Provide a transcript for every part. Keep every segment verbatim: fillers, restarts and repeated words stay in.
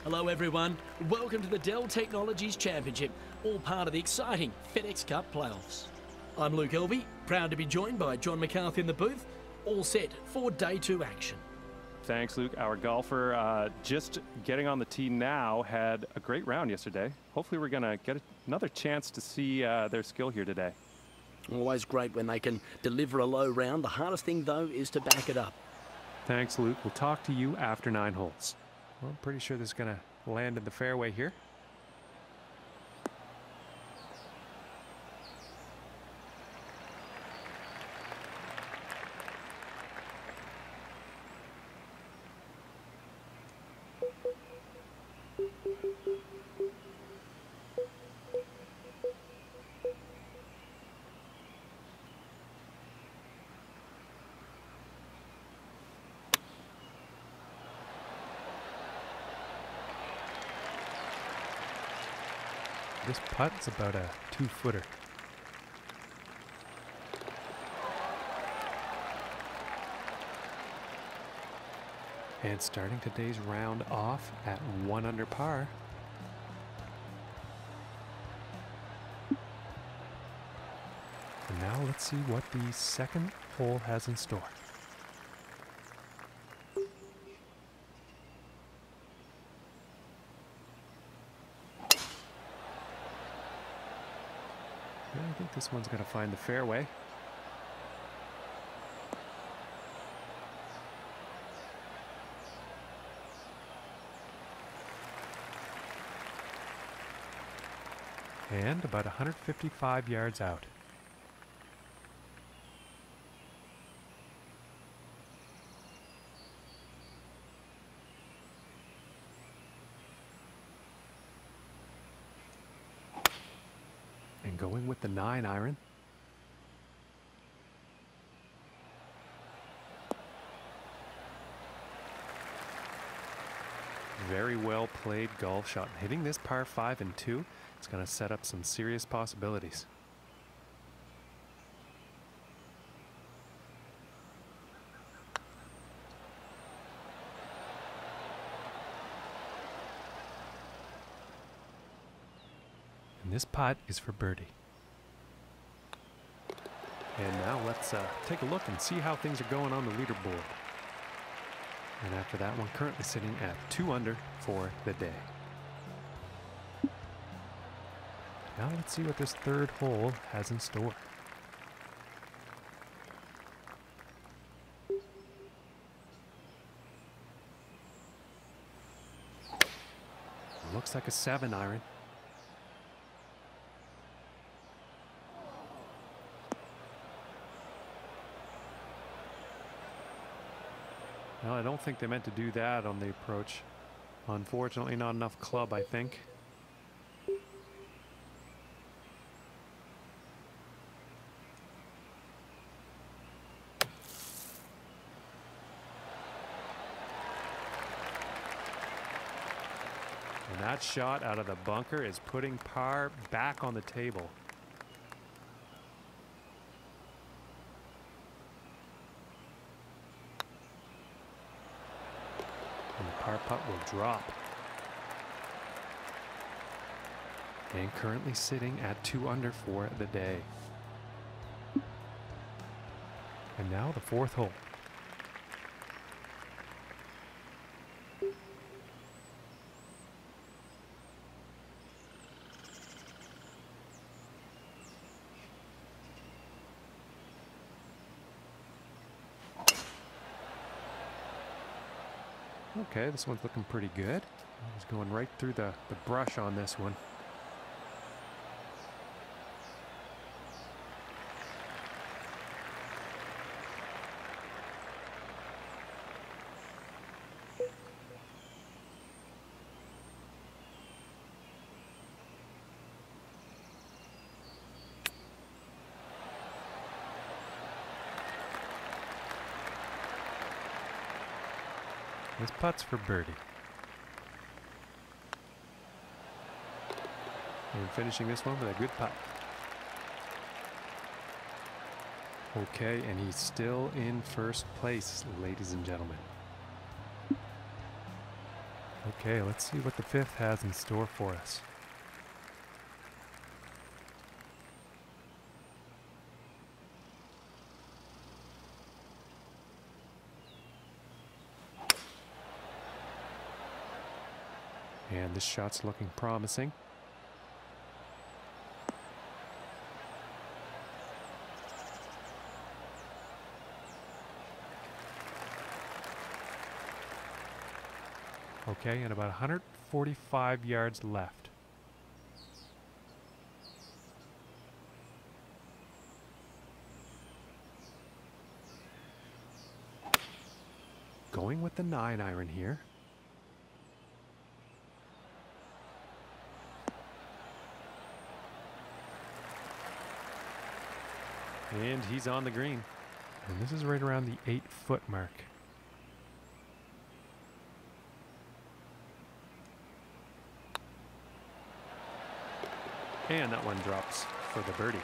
Hello everyone, welcome to the Dell Technologies Championship, all part of the exciting FedEx Cup playoffs. I'm Luke Elvey, proud to be joined by John McCarthy in the booth, all set for day two action. Thanks, Luke. Our golfer uh, just getting on the tee now had a great round yesterday. Hopefully we're going to get another chance to see uh, their skill here today. Always great when they can deliver a low round. The hardest thing, though, is to back it up. Thanks, Luke. We'll talk to you after nine holes. Well, I'm pretty sure this is going to land in the fairway here. This putt's about a two-footer. And starting today's round off at one under par. And now let's see what the second hole has in store. I think this one's going to find the fairway. And about one hundred fifty-five yards out. And going with the nine iron. Very well played golf shot. Hitting this par five and two, it's going to set up some serious possibilities. And this putt is for birdie. And now let's uh, take a look and see how things are going on the leaderboard. And after that one, currently sitting at two under for the day. Now let's see what this third hole has in store. Looks like a seven iron. Well, I don't think they meant to do that on the approach. Unfortunately, not enough club, I think. And that shot out of the bunker is putting par back on the table. And the par putt will drop. And currently sitting at two under for the day. And now the fourth hole. Okay, this one's looking pretty good. He's going right through the, the brush on this one. This putt's for birdie. And finishing this one with a good putt. Okay, and he's still in first place, ladies and gentlemen. Okay, let's see what the fifth has in store for us. And this shot's looking promising. Okay, and about one hundred forty-five yards left. Going with the nine iron here. And he's on the green. And this is right around the eight foot mark. And that one drops for the birdie.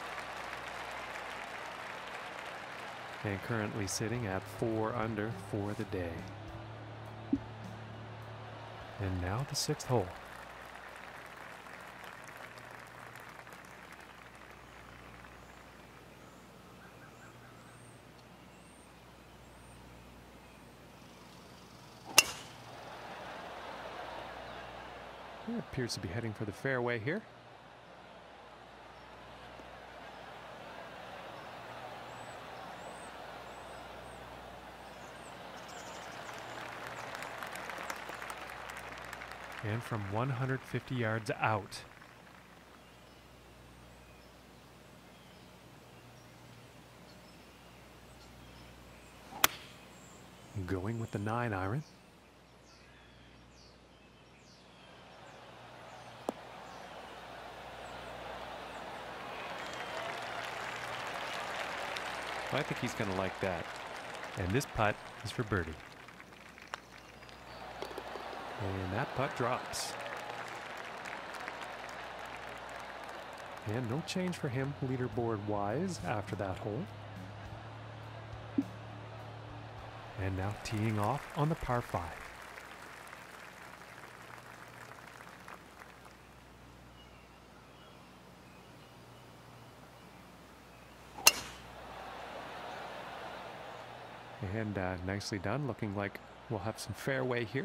And currently sitting at four under for the day. And now the sixth hole. It appears to be heading for the fairway here. And from one hundred fifty yards out. Going with the nine iron. I think he's going to like that. And this putt is for birdie. And that putt drops. And no change for him leaderboard-wise after that hole. And now teeing off on the par five. And uh, nicely done, looking like we'll have some fairway here.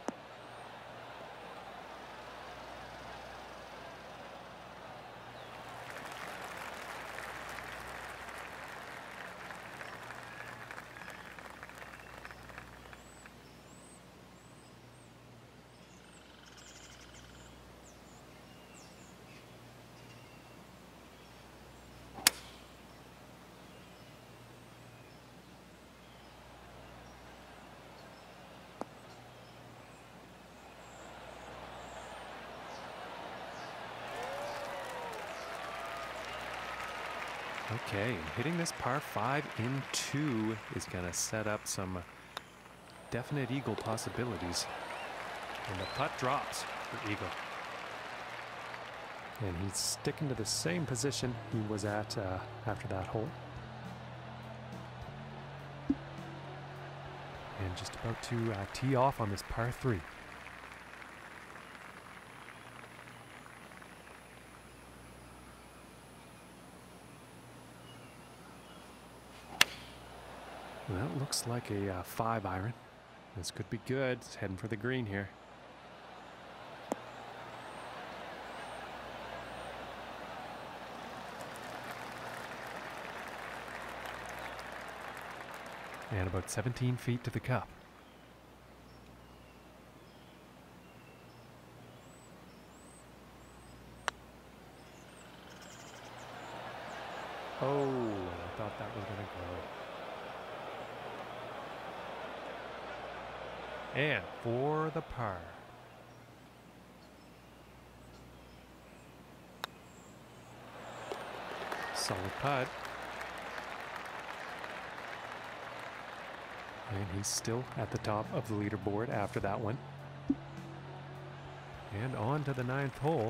Okay, and hitting this par five in two is going to set up some definite eagle possibilities. And the putt drops for eagle. And he's sticking to the same position he was at uh, after that hole. And just about to uh, tee off on this par three. Well, that looks like a uh, five iron. This could be good. It's heading for the green here. And about seventeen feet to the cup. Oh, I thought that was going to go. And for the par. Solid putt. And he's still at the top of the leaderboard after that one. And on to the ninth hole.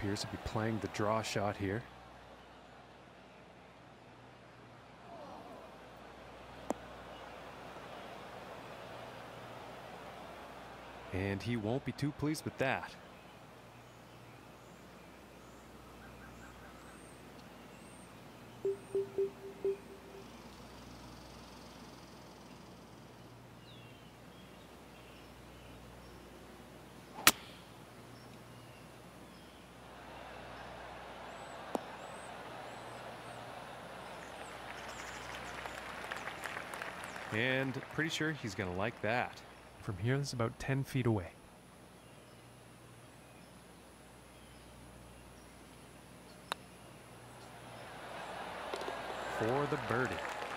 appears to be playing the draw shot here. And he won't be too pleased with that. And pretty sure he's going to like that. From here, this is about ten feet away. For the birdie.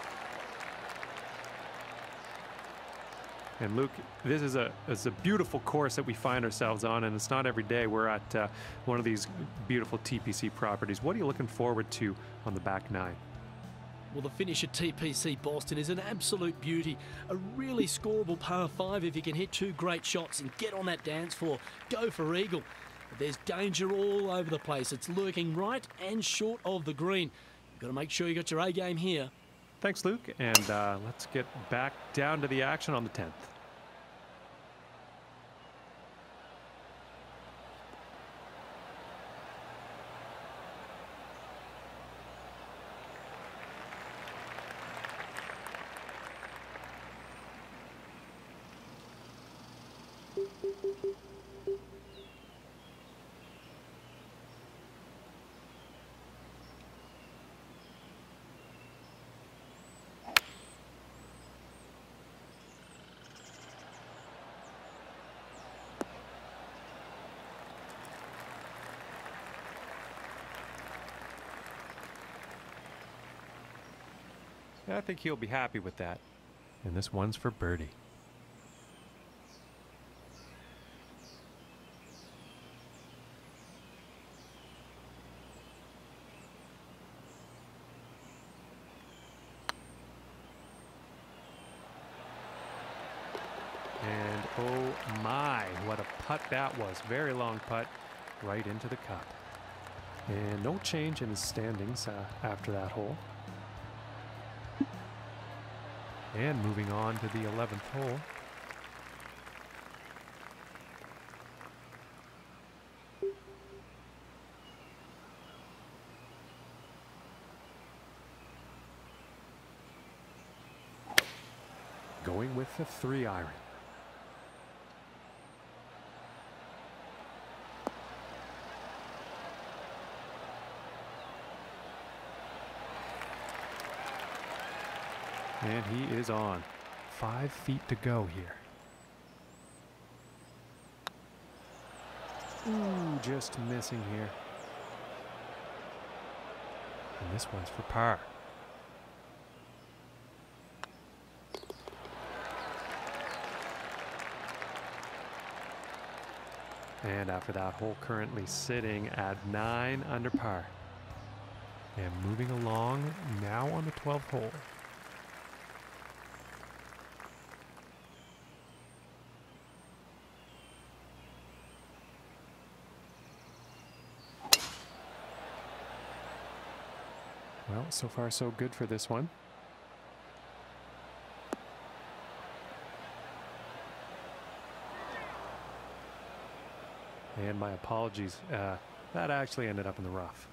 And Luke, this is a, it's a beautiful course that we find ourselves on, and it's not every day we're at uh, one of these beautiful T P C properties. What are you looking forward to on the back nine? Well, the finish at T P C Boston is an absolute beauty. A really scoreable par five if you can hit two great shots and get on that dance floor. Go for eagle. But there's danger all over the place. It's lurking right and short of the green. You've got to make sure you got your A game here. Thanks, Luke. And uh, let's get back down to the action on the tenth. I think he'll be happy with that. And this one's for birdie. And oh my, what a putt that was. Very long putt right into the cup. And no change in his standings uh, after that hole. And moving on to the eleventh hole. Going with the three iron. And he is on. Five feet to go here. Ooh, just missing here. And this one's for par. And after that hole, currently sitting at nine under par. And moving along now on the twelfth hole. Well, so far so good for this one. And my apologies, uh, that actually ended up in the rough.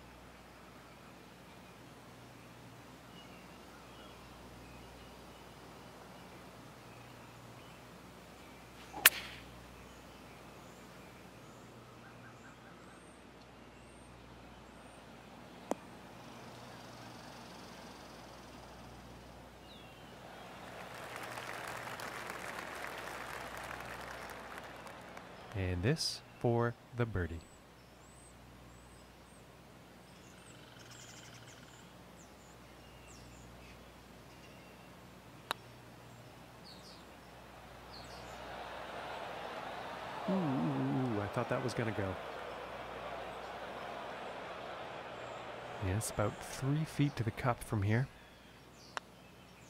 And this for the birdie. Ooh, ooh, ooh, I thought that was going to go. Yes, about three feet to the cup from here.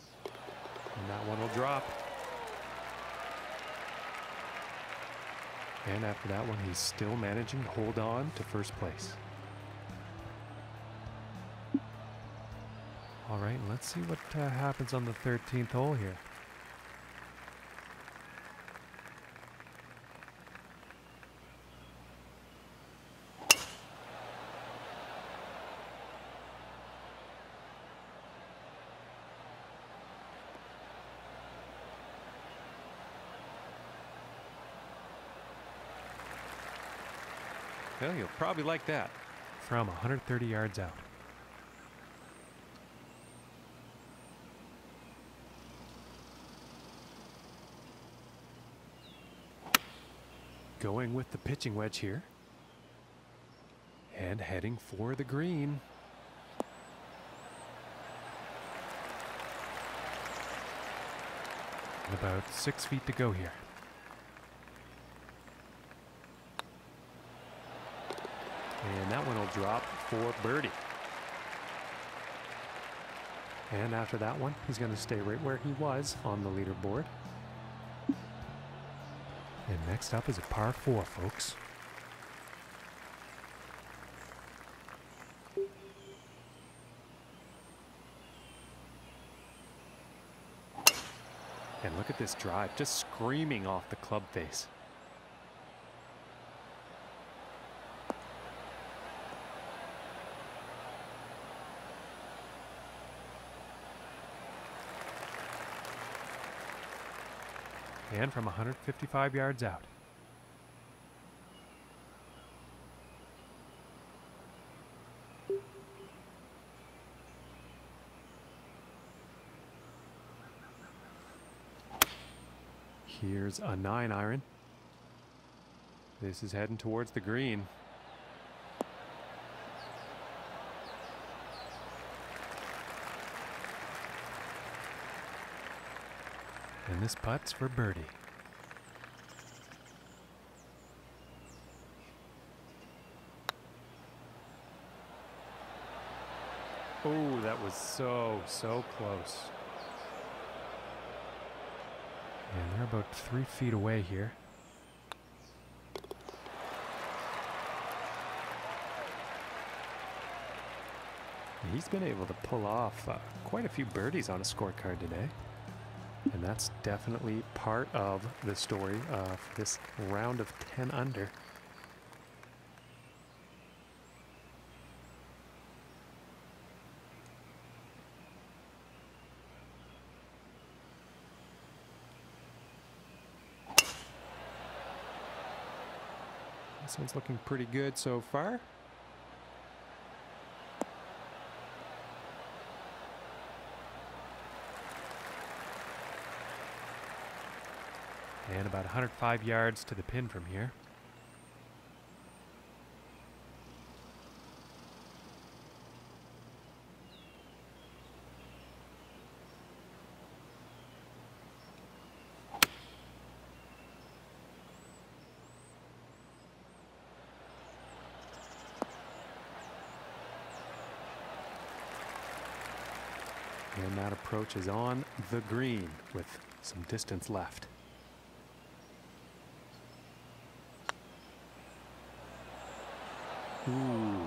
And that one will drop. And after that one, he's still managing to hold on to first place. All right, let's see what uh, happens on the thirteenth hole here. Well, you'll probably like that. From one hundred thirty yards out. Going with the pitching wedge here. And heading for the green. And about six feet to go here. And that one will drop for birdie. And after that one, he's going to stay right where he was on the leaderboard. And next up is a par four, folks. And look at this drive, just screaming off the club face. And from one hundred fifty-five yards out. Here's a nine iron. This is heading towards the green. And this putt's for birdie. Oh, that was so, so close. And they're about three feet away here. He's been able to pull off uh, quite a few birdies on a scorecard today. And that's definitely part of the story of this round of ten under. This one's looking pretty good so far. And about one hundred five yards to the pin from here. And that approach is on the green with some distance left. Ooh.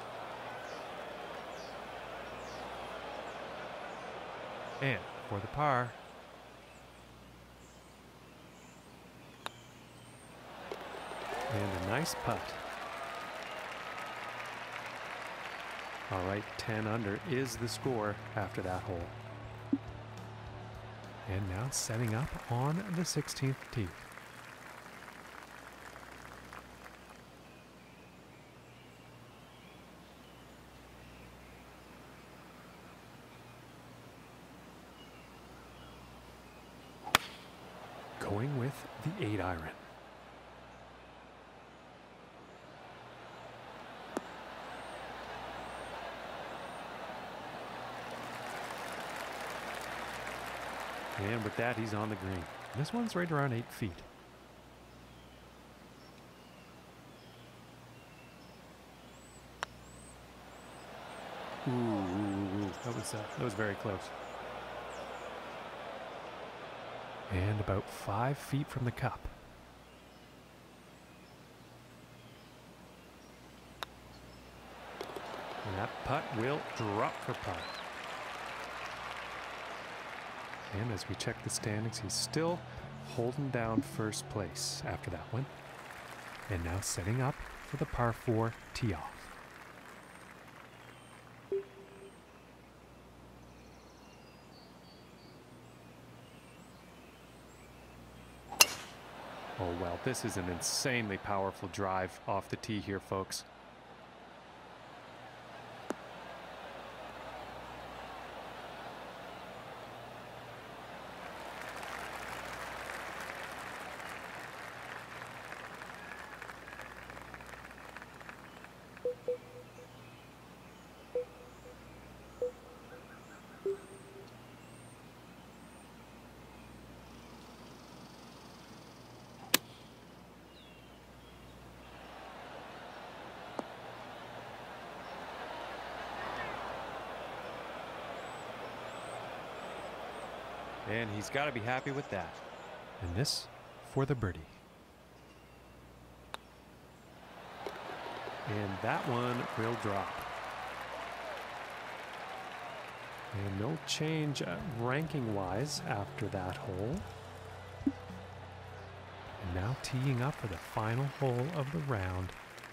And for the par. And a nice putt. All right, ten under is the score after that hole. And now setting up on the sixteenth tee. Going with the eight iron. And with that, he's on the green. This one's right around eight feet. Ooh, ooh, ooh. That was uh, that was very close. And about five feet from the cup. That putt will drop for par. And as we check the standings, he's still holding down first place after that one. And now setting up for the par four tee off. Oh, well, this is an insanely powerful drive off the tee here, folks. And he's got to be happy with that. And this for the birdie. And that one will drop. And no change uh, ranking-wise after that hole. And now teeing up for the final hole of the round.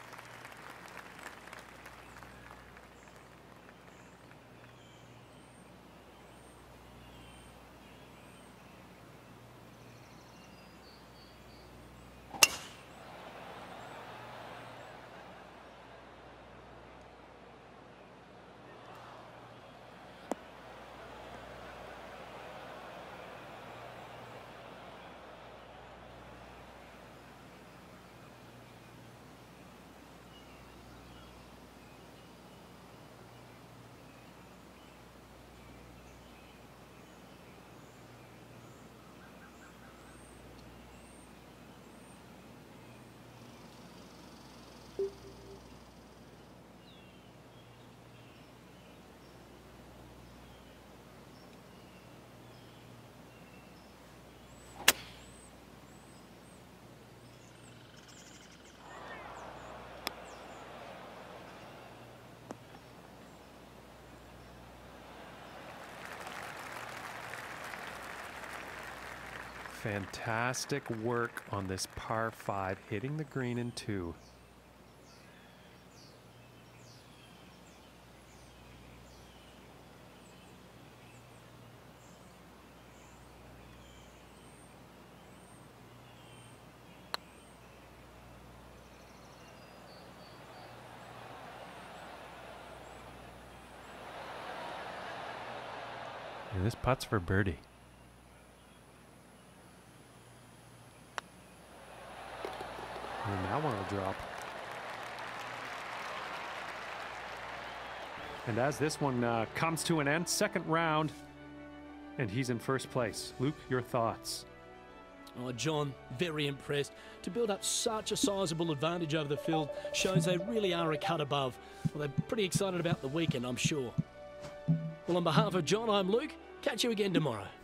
Fantastic work on this par five, hitting the green in two. And this putt's for birdie. And that one will drop. And as this one uh, comes to an end, second round, and he's in first place. Luke, your thoughts? Oh, John, very impressed. To build up such a sizable advantage over the field shows they really are a cut above. Well, they're pretty excited about the weekend, I'm sure. Well, on behalf of John, I'm Luke. Catch you again tomorrow.